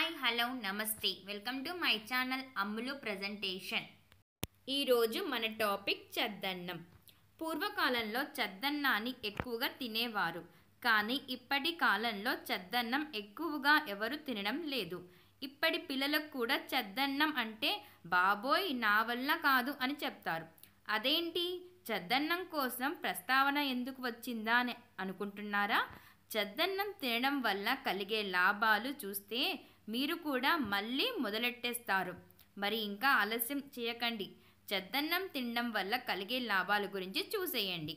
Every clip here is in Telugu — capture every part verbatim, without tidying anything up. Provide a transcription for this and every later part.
హాయ్ హలో నమస్తే welcome to my channel Ammulu presentation. ఈరోజు మన టాపిక్ చద్దన్నం. పూర్వకాలంలో చద్దన్నాన్ని ఎక్కువగా తినేవారు, కానీ ఇప్పటి కాలంలో చద్దన్నం ఎక్కువగా ఎవరు తినడం లేదు. ఇప్పటి పిల్లలకు కూడా చద్దన్నం అంటే బాబోయ్ నా వల్ల కాదు అని చెప్తారు. అదేంటి, చద్దన్నం కోసం ప్రస్తావన ఎందుకు వచ్చిందా అని అనుకుంటున్నారా? చద్దన్నం తినడం వల్ల కలిగే లాభాలు చూస్తే మీరు కూడా మళ్ళీ మొదలెట్టేస్తారు. మరి ఇంకా ఆలస్యం చేయకండి, చద్దన్నం తినడం వల్ల కలిగే లాభాల గురించి చూసేయండి.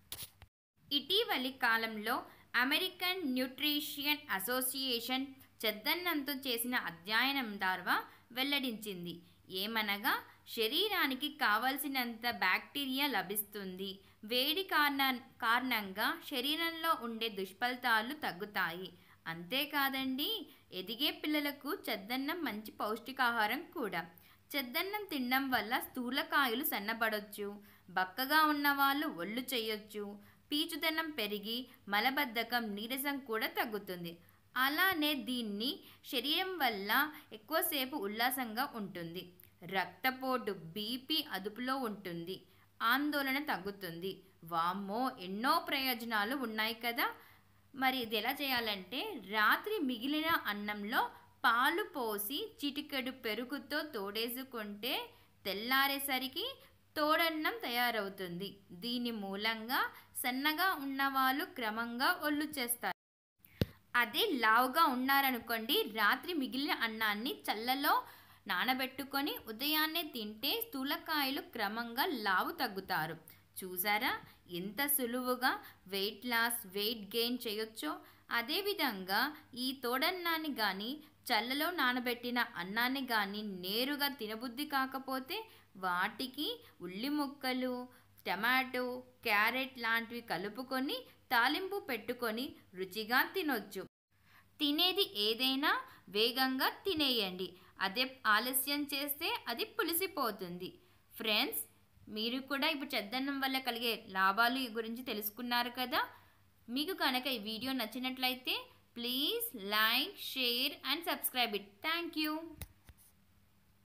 ఇటీవలి కాలంలో అమెరికన్ న్యూట్రిషన్ అసోసియేషన్ చద్దన్నంతో చేసిన అధ్యయనం ద్వారా వెల్లడించింది. ఏమనగా, శరీరానికి కావలసినంత బ్యాక్టీరియా లభిస్తుంది. వేడి కారణ కారణంగా శరీరంలో ఉండే దుష్ఫలితాలు తగ్గుతాయి. అంతేకాదండి, ఎదిగే పిల్లలకు చద్దన్నం మంచి పౌష్టికాహారం కూడా. చద్దన్నం తినడం వల్ల స్థూలకాయులు సన్నబడొచ్చు, బక్కగా ఉన్నవాళ్ళు ఒళ్ళు చేయొచ్చు, పీచుదనం పెరిగి మలబద్ధకం నీరసం కూడా తగ్గుతుంది. అలానే దీన్ని శరీరం వల్ల ఎక్కువసేపు ఉల్లాసంగా ఉంటుంది. రక్తపోటు బీపీ అదుపులో ఉంటుంది, ఆందోళన తగ్గుతుంది. వామ్మో, ఎన్నో ప్రయోజనాలు ఉన్నాయి కదా. మరి ఇది ఎలా చేయాలంటే, రాత్రి మిగిలిన అన్నంలో పాలు పోసి చిటికెడు పెరుగుతో తోడేసుకుంటే తెల్లారేసరికి తోడన్నం తయారవుతుంది. దీని మూలంగా సన్నగా ఉన్నవాళ్ళు క్రమంగా ఒళ్ళు చేస్తారు. అదే లావుగా ఉన్నారనుకోండి, రాత్రి మిగిలిన అన్నాన్ని చల్లలో నానబెట్టుకొని ఉదయాన్నే తింటే స్థూలకాయలు క్రమంగా లావు తగ్గుతారు. చూసారా ఎంత సులువుగా వెయిట్ లాస్, వెయిట్ గెయిన్ చేయొచ్చో. అదేవిధంగా ఈ తోడన్నాన్ని కానీ, చల్లలో నానబెట్టిన అన్నాన్ని కానీ నేరుగా తినబుద్ధి కాకపోతే వాటికి ఉల్లి ముక్కలు, టమాటో, క్యారెట్ లాంటివి కలుపుకొని తాలింపు పెట్టుకొని రుచిగా తినొచ్చు. తినేది ఏదైనా వేగంగా తినేయండి, అదే ఆలస్యం చేస్తే అది పులిసిపోతుంది. ఫ్రెండ్స్, మీరు కూడా ఇప్పుడు చద్దన్నం వల్ల కలిగే లాభాలు గురించి తెలుసుకున్నారు కదా. మీకు కనుక ఈ వీడియో నచ్చినట్లయితే please like, share and subscribe it. Thank you.